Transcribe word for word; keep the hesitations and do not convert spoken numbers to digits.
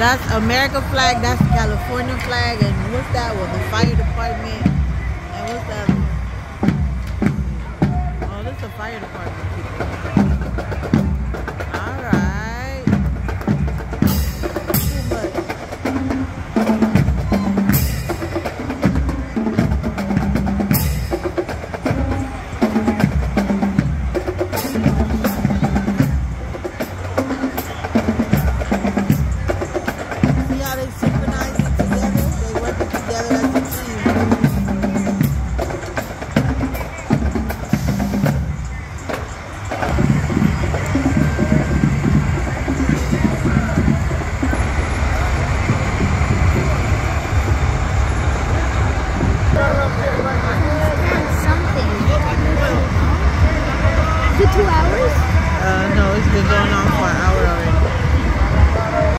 That's American flag, that's the California flag, and what's that one? The fire department. And what's that one? Oh, this is the fire department.